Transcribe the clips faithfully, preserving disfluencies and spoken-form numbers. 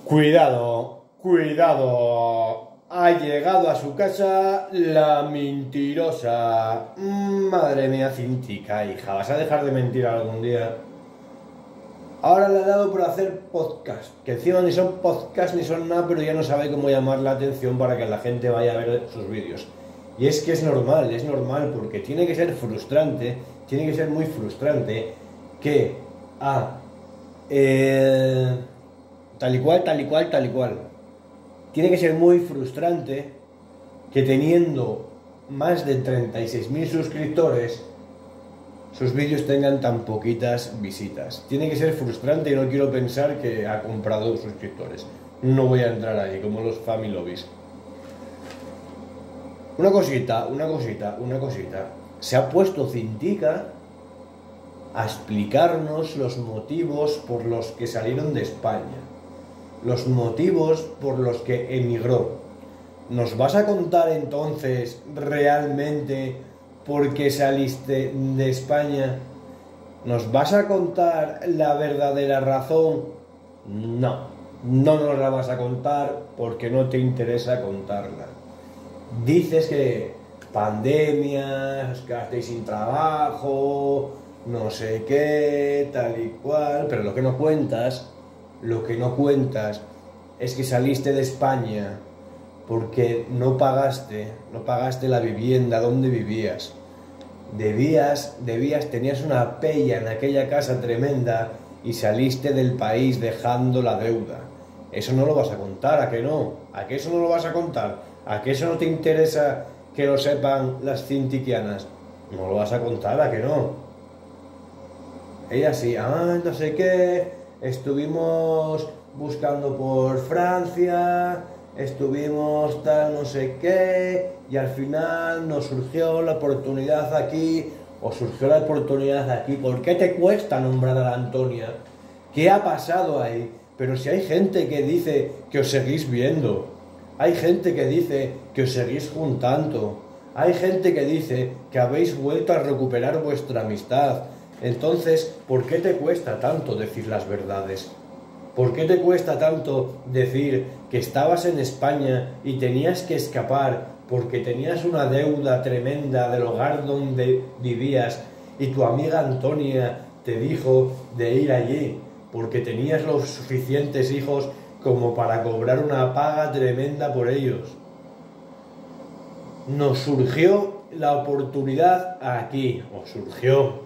Cuidado, cuidado. Ha llegado a su casa la mentirosa. Madre mía, Cintica, hija, ¿vas a dejar de mentir algún día? Ahora le ha dado por hacer podcast, que encima ni son podcast ni son nada, pero ya no sabe cómo llamar la atención para que la gente vaya a ver sus vídeos. Y es que es normal, es normal, porque tiene que ser frustrante, tiene que ser muy frustrante que a... Eh, tal y cual, tal y cual, tal y cual. Tiene que ser muy frustrante que teniendo más de treinta y seis mil suscriptores, sus vídeos tengan tan poquitas visitas. Tiene que ser frustrante y no quiero pensar que ha comprado suscriptores. No voy a entrar ahí, como los Family Lobbies. Una cosita, una cosita, una cosita. Se ha puesto Cintica a explicarnos los motivos por los que salieron de España. Los motivos por los que emigró. ¿Nos vas a contar entonces realmente por qué saliste de España? ¿Nos vas a contar la verdadera razón? No, no nos la vas a contar porque no te interesa contarla. Dices que pandemia, os quedasteis sin trabajo, no sé qué, tal y cual, pero lo que no cuentas, lo que no cuentas es que saliste de España porque no pagaste, no pagaste la vivienda donde vivías. Debías, debías, tenías una pella en aquella casa tremenda y saliste del país dejando la deuda. Eso no lo vas a contar, ¿a qué no? ¿A qué eso no lo vas a contar? ¿A qué eso no te interesa que lo sepan las cintiquianas? No lo vas a contar, ¿a qué no? Ella sí, ah, no sé qué, estuvimos buscando por Francia, estuvimos tal no sé qué, y al final nos surgió la oportunidad aquí, o surgió la oportunidad aquí. ¿Por qué te cuesta nombrar a la Antonia? ¿Qué ha pasado ahí? Pero si hay gente que dice que os seguís viendo, hay gente que dice que os seguís juntando, hay gente que dice que habéis vuelto a recuperar vuestra amistad. Entonces, ¿por qué te cuesta tanto decir las verdades? ¿Por qué te cuesta tanto decir que estabas en España y tenías que escapar porque tenías una deuda tremenda del hogar donde vivías y tu amiga Antonia te dijo de ir allí porque tenías los suficientes hijos como para cobrar una paga tremenda por ellos? Nos surgió la oportunidad aquí, os surgió.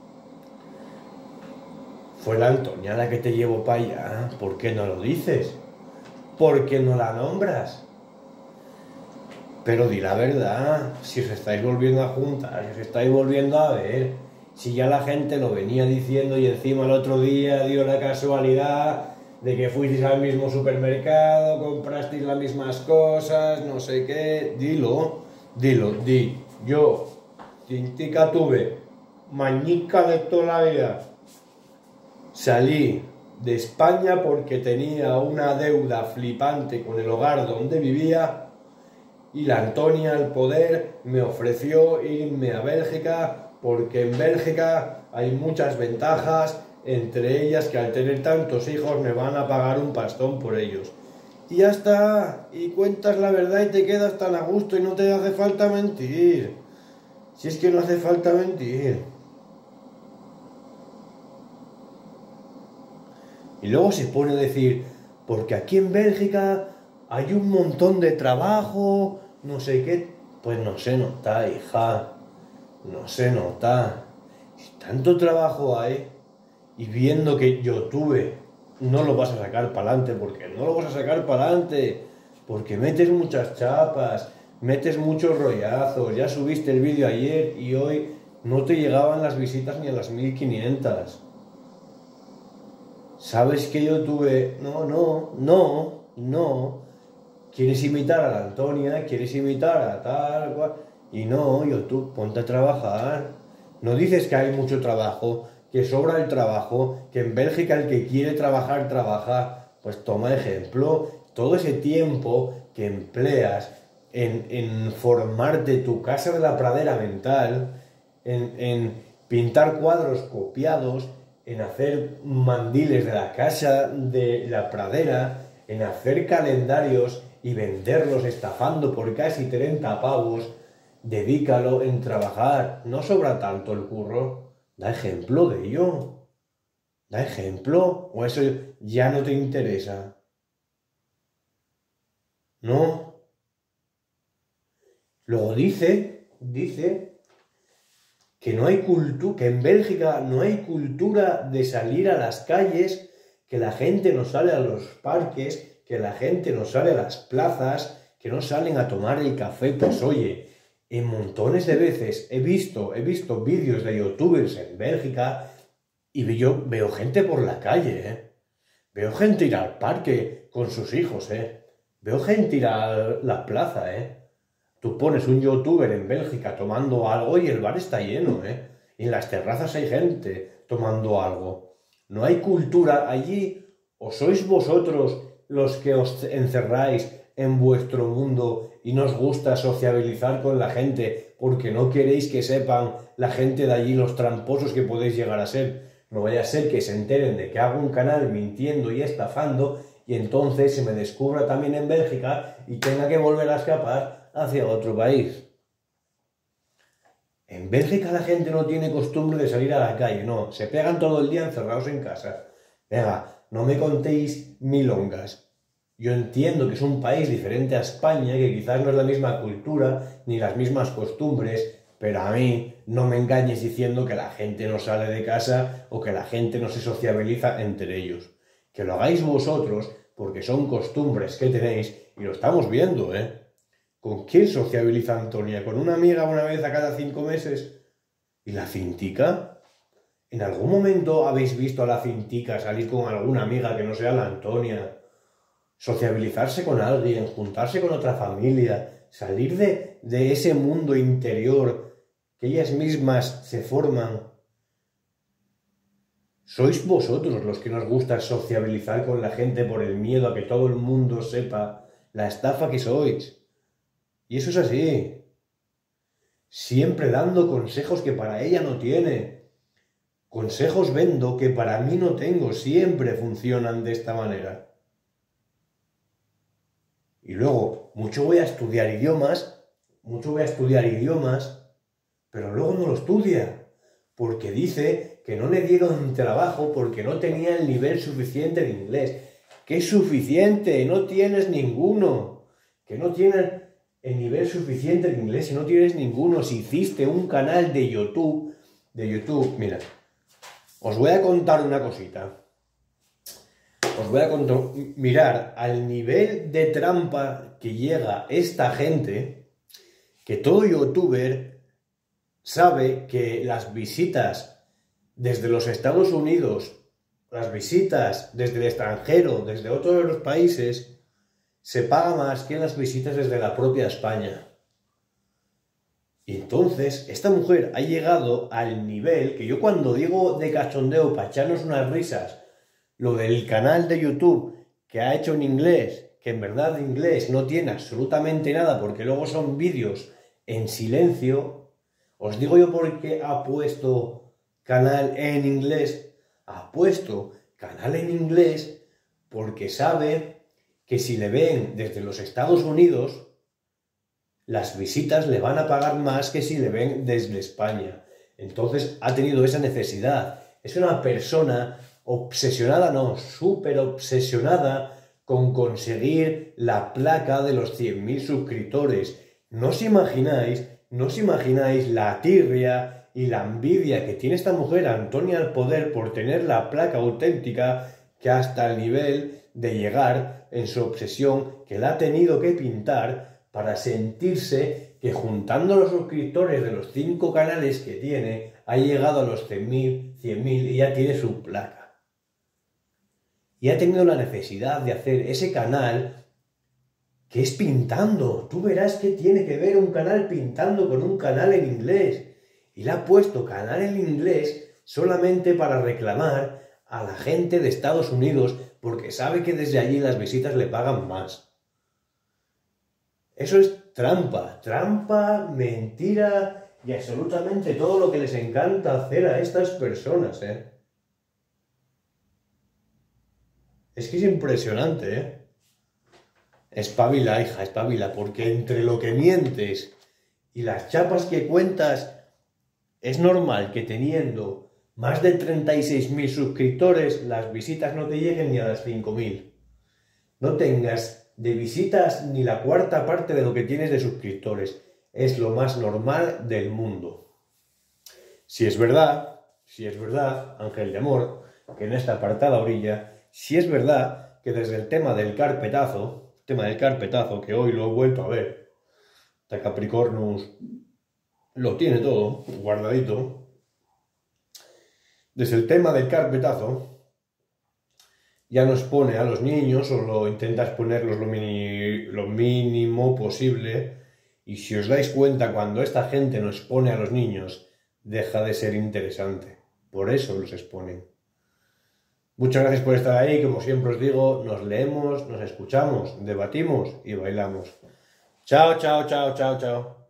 Fue la Antonia la que te llevó para allá. ¿Por qué no lo dices? ¿Por qué no la nombras? Pero di la verdad, si os estáis volviendo a juntar, si os estáis volviendo a ver, si ya la gente lo venía diciendo y encima el otro día dio la casualidad de que fuisteis al mismo supermercado, comprasteis las mismas cosas, no sé qué, dilo, dilo, di, yo, Cintica tuve, mañica de toda la vida, salí de España porque tenía una deuda flipante con el hogar donde vivía y la Antonia al poder me ofreció irme a Bélgica porque en Bélgica hay muchas ventajas, entre ellas que al tener tantos hijos me van a pagar un pastón por ellos. Y ya está, y cuentas la verdad y te quedas tan a gusto y no te hace falta mentir. Si es que no hace falta mentir. Y luego se pone a decir, porque aquí en Bélgica hay un montón de trabajo, no sé qué. Pues no se nota, hija, no se nota. Si tanto trabajo hay, y viendo que yo tuve, no lo vas a sacar para adelante, porque no lo vas a sacar para adelante, porque metes muchas chapas, metes muchos rollazos, ya subiste el vídeo ayer y hoy no te llegaban las visitas ni a las mil quinientas. ¿Sabes que yo tuve? No, no, no, no. ¿Quieres imitar a la Antonia? ¿Quieres imitar a tal cual? Y no, yo tú, ponte a trabajar. No dices que hay mucho trabajo, que sobra el trabajo, que en Bélgica el que quiere trabajar, trabaja. Pues toma ejemplo. Todo ese tiempo que empleas en, en formarte tu casa de la pradera mental, en, en pintar cuadros copiados, en hacer mandiles de la casa de la pradera, en hacer calendarios y venderlos estafando por casi treinta pavos, dedícalo en trabajar. No sobra tanto el curro. Da ejemplo de ello. Da ejemplo. ¿O eso ya no te interesa? ¿No? Luego dice, dice que no hay cultura, que en Bélgica no hay cultura de salir a las calles, que la gente no sale a los parques, que la gente no sale a las plazas, que no salen a tomar el café. Pues oye, en montones de veces he visto, he visto vídeos de youtubers en Bélgica y yo veo gente por la calle, ¿eh? Veo gente ir al parque con sus hijos, ¿eh? Veo gente ir a la plaza, ¿eh? Tú pones un youtuber en Bélgica tomando algo y el bar está lleno, ¿eh? Y en las terrazas hay gente tomando algo. No hay cultura allí. ¿O sois vosotros los que os encerráis en vuestro mundo y no os gusta sociabilizar con la gente porque no queréis que sepan la gente de allí los tramposos que podéis llegar a ser? No vaya a ser que se enteren de que hago un canal mintiendo y estafando y entonces se me descubra también en Bélgica y tenga que volver a escapar hacia otro país. En Bélgica la gente no tiene costumbre de salir a la calle, no, se pegan todo el día encerrados en casa. Venga, no me contéis milongas. Yo entiendo que es un país diferente a España, que quizás no es la misma cultura ni las mismas costumbres, pero a mí no me engañes diciendo que la gente no sale de casa o que la gente no se sociabiliza entre ellos. Que lo hagáis vosotros porque son costumbres que tenéis y lo estamos viendo, ¿eh? ¿Con quién sociabiliza Antonia? ¿Con una amiga una vez a cada cinco meses? ¿Y la cintica? ¿En algún momento habéis visto a la cintica salir con alguna amiga que no sea la Antonia? Sociabilizarse con alguien, juntarse con otra familia, salir de, de ese mundo interior que ellas mismas se forman. Sois vosotros los que nos gusta sociabilizar con la gente por el miedo a que todo el mundo sepa la estafa que sois. Y eso es así. Siempre dando consejos que para ella no tiene. Consejos vendo que para mí no tengo. Siempre funcionan de esta manera. Y luego, mucho voy a estudiar idiomas, mucho voy a estudiar idiomas, pero luego no lo estudia, porque dice que no le dieron trabajo porque no tenía el nivel suficiente de inglés. ¿Qué es suficiente? No tienes ninguno. Que no tienes el nivel suficiente de inglés si no tienes ninguno. Si hiciste un canal de YouTube, de YouTube, mira, os voy a contar una cosita. Os voy a contar, mirar al nivel de trampa que llega esta gente, que todo youtuber sabe que las visitas desde los Estados Unidos, las visitas desde el extranjero, desde otros países, se paga más que las visitas desde la propia España. Y entonces, esta mujer ha llegado al nivel que yo cuando digo de cachondeo para echarnos unas risas, lo del canal de YouTube que ha hecho en inglés, que en verdad de inglés no tiene absolutamente nada porque luego son vídeos en silencio, os digo yo por qué ha puesto canal en inglés. Ha puesto canal en inglés porque sabe que si le ven desde los Estados Unidos, las visitas le van a pagar más que si le ven desde España. Entonces ha tenido esa necesidad. Es una persona obsesionada, no, súper obsesionada con conseguir la placa de los cien mil suscriptores. No os imagináis, no os imagináis la tirria y la envidia que tiene esta mujer, Antonia al Poder, por tener la placa auténtica, que hasta el nivel de llegar en su obsesión que la ha tenido que pintar para sentirse que juntando los suscriptores de los cinco canales que tiene, ha llegado a los cien mil y ya tiene su placa. Y ha tenido la necesidad de hacer ese canal que es pintando. Tú verás que tiene que ver un canal pintando con un canal en inglés. Y le ha puesto canal en inglés solamente para reclamar a la gente de Estados Unidos porque sabe que desde allí las visitas le pagan más. Eso es trampa, trampa, mentira y absolutamente todo lo que les encanta hacer a estas personas, ¿eh? Es que es impresionante, ¿eh? Espabila, hija, espabila, porque entre lo que mientes y las chapas que cuentas, es normal que teniendo más de treinta y seis mil suscriptores, las visitas no te lleguen ni a las cinco mil. No tengas de visitas ni la cuarta parte de lo que tienes de suscriptores. Es lo más normal del mundo. Si es verdad, si es verdad, Ángel de Amor, que en esta apartada orilla, si es verdad que desde el tema del carpetazo, tema del carpetazo, que hoy lo he vuelto a ver, hasta Capricornus lo tiene todo guardadito, desde el tema del carpetazo, ya nos pone a los niños, o lo intentas ponerlos lo, mini, lo mínimo posible, y si os dais cuenta, cuando esta gente nos pone a los niños, deja de ser interesante. Por eso los exponen. Muchas gracias por estar ahí, como siempre os digo, nos leemos, nos escuchamos, debatimos y bailamos. Chao, chao, chao, chao, chao.